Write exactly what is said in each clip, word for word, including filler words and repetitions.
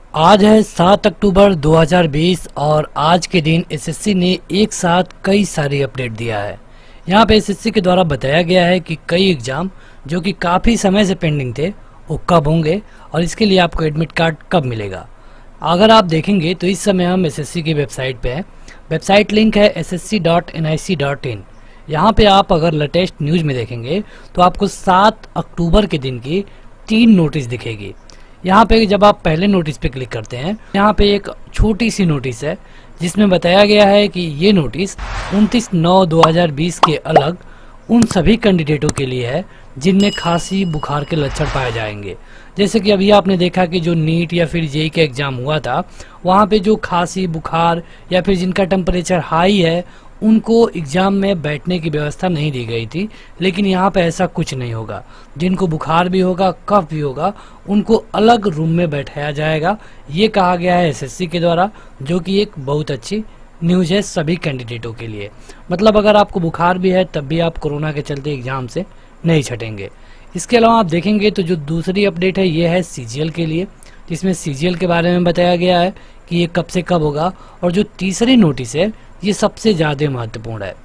आज है सात अक्टूबर दो हज़ार बीस और आज के दिन एसएससी ने एक साथ कई सारी अपडेट दिया है। यहाँ पे एसएससी के द्वारा बताया गया है कि कई एग्ज़ाम जो कि काफ़ी समय से पेंडिंग थे वो कब होंगे और इसके लिए आपको एडमिट कार्ड कब मिलेगा। अगर आप देखेंगे तो इस समय हम एसएससी की वेबसाइट पे हैं। वेबसाइट लिंक है S S C dot N I C dot in. यहाँ पे आप अगर लेटेस्ट न्यूज़ में देखेंगे तो आपको सात अक्टूबर के दिन की तीन नोटिस दिखेगी। यहाँ पे जब आप पहले नोटिस पे क्लिक करते हैं, यहाँ पे एक छोटी सी नोटिस है जिसमें बताया गया है कि ये नोटिस उनतीस नौ दो हज़ार बीस के अलग उन सभी कैंडिडेटों के लिए है जिनमें खांसी बुखार के लक्षण पाए जाएंगे। जैसे कि अभी आपने देखा कि जो नीट या फिर जेई का एग्ज़ाम हुआ था, वहाँ पे जो खांसी बुखार या फिर जिनका टेम्परेचर हाई है उनको एग्ज़ाम में बैठने की व्यवस्था नहीं दी गई थी, लेकिन यहाँ पे ऐसा कुछ नहीं होगा। जिनको बुखार भी होगा, कफ भी होगा, उनको अलग रूम में बैठाया जाएगा। ये कहा गया है एसएससी के द्वारा, जो कि एक बहुत अच्छी न्यूज़ है सभी कैंडिडेटों के लिए। मतलब अगर आपको बुखार भी है तब भी आप कोरोना के चलते एग्ज़ाम से नहीं छटेंगे। इसके अलावा आप देखेंगे तो जो दूसरी अपडेट है ये है सीजीएल के लिए, जिसमें सीजीएल के बारे में बताया गया है कि ये कब से कब होगा। और जो तीसरी नोटिस है ये सबसे ज़्यादा महत्वपूर्ण है।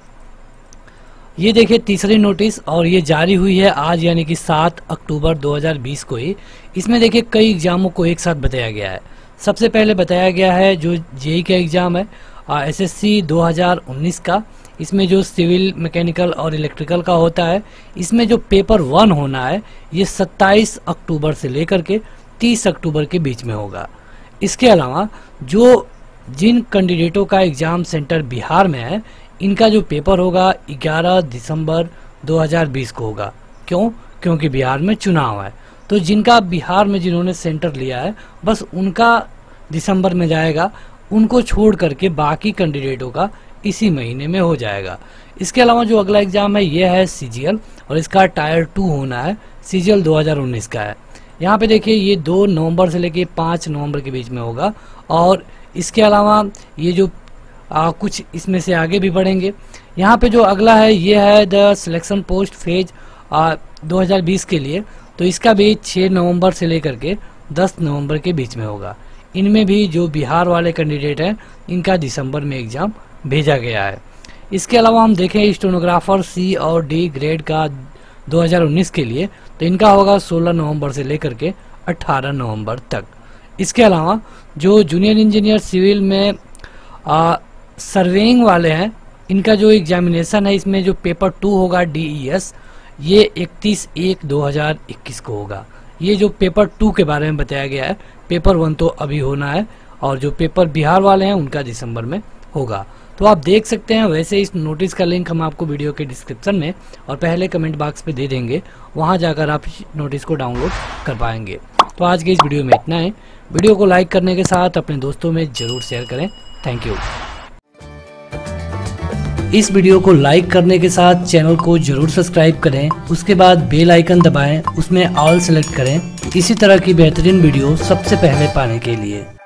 ये देखिए तीसरी नोटिस, और ये जारी हुई है आज यानी कि सात अक्टूबर दो हज़ार बीस को ही। इसमें देखिए कई एग्ज़ामों को एक साथ बताया गया है। सबसे पहले बताया गया है जो जेई का एग्ज़ाम है एसएससी दो हज़ार उन्नीस का। इसमें जो सिविल मैकेनिकल और इलेक्ट्रिकल का होता है, इसमें जो पेपर वन होना है ये सत्ताईस अक्टूबर से लेकर के तीस अक्टूबर के बीच में होगा। इसके अलावा जो जिन कैंडिडेटों का एग्ज़ाम सेंटर बिहार में है, इनका जो पेपर होगा ग्यारह दिसंबर दो हज़ार बीस को होगा। क्यों? क्योंकि बिहार में चुनाव है। तो जिनका बिहार में जिन्होंने सेंटर लिया है बस उनका दिसंबर में जाएगा, उनको छोड़ करके बाकी कैंडिडेटों का इसी महीने में हो जाएगा। इसके अलावा जो अगला एग्ज़ाम है ये है सीजीएल, और इसका टायर टू होना है। सीजीएल दो हज़ार उन्नीस का है। यहाँ पे देखिए ये दो नवंबर से लेके पाँच नवंबर के बीच में होगा। और इसके अलावा ये जो आ, कुछ इसमें से आगे भी बढ़ेंगे। यहाँ पे जो अगला है ये है द सिलेक्शन पोस्ट फेज आ, दो हज़ार बीस के लिए। तो इसका भी छः नवंबर से लेकर के दस नवंबर के बीच में होगा। इनमें भी जो बिहार वाले कैंडिडेट हैं इनका दिसंबर में एग्ज़ाम भेजा गया है। इसके अलावा हम देखें स्टेनोग्राफर सी और डी ग्रेड का दो हज़ार उन्नीस के लिए, तो इनका होगा सोलह नवंबर से लेकर के अठारह नवंबर तक। इसके अलावा जो जूनियर इंजीनियर सिविल में आ, सर्वेइंग वाले हैं, इनका जो एग्जामिनेशन है इसमें जो पेपर टू होगा डीईएस, ये इकतीस एक दो हज़ार इक्कीस को होगा। ये जो पेपर टू के बारे में बताया गया है, पेपर वन तो अभी होना है और जो पेपर बिहार वाले हैं उनका दिसंबर में होगा। तो आप देख सकते हैं। वैसे इस नोटिस का लिंक हम आपको वीडियो के डिस्क्रिप्शन में और पहले कमेंट बॉक्स पे दे देंगे, वहां जाकर आप नोटिस को डाउनलोड कर पाएंगे। तो आज के इस वीडियो में इतना है। वीडियो को लाइक करने के साथ अपने दोस्तों में ज़रूर शेयर करें। Thank you. इस वीडियो को लाइक करने के साथ चैनल को जरूर सब्सक्राइब करें, उसके बाद बेल आइकन दबाएं, उसमें ऑल सेलेक्ट करें इसी तरह की बेहतरीन वीडियो सबसे पहले पाने के लिए।